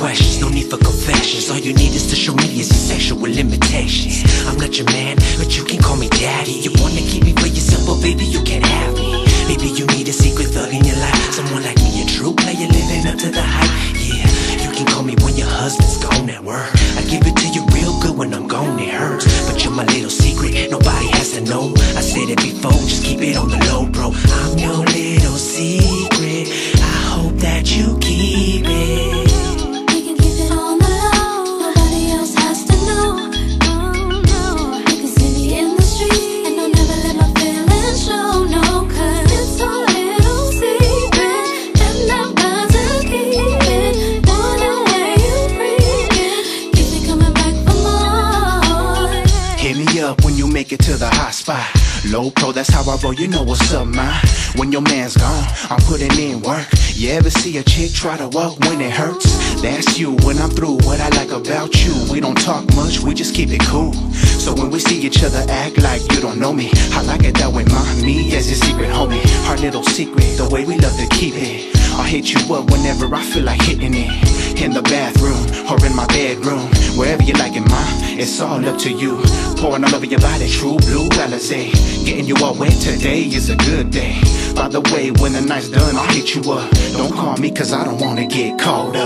questions, no need for confessions. All you need is to show me is your sexual limitations. I'm not your man, but you can call me daddy. You wanna keep me for yourself, but baby, you can't have me. Maybe you need a secret thug in your life, someone like me, a true player living up to the hype. Yeah, you can call me when your husband's gone at work. I give it to you real good when I'm gone, it hurts. But you're my little secret, nobody has to know. I said it before, just keep it on the low, bro. I'm your little secret, I hope that you keep it. When you make it to the hot spot, low pro, that's how I roll, you know what's up, man. When your man's gone, I'm putting in work. You ever see a chick try to walk when it hurts? That's you. When I'm through, what I like about you, we don't talk much, we just keep it cool. So when we see each other, act like you don't know me. I like it that way, me as your secret homie. Our little secret, the way we love to keep it. I'll hit you up whenever I feel like hitting it. In the bathroom, or in my bedroom, wherever you like it, ma, it's all up to you. Pouring all over your body, true blue Alizé. Getting you all wet today is a good day. By the way, when the night's done, I'll hit you up. Don't call me cause I don't wanna get caught up.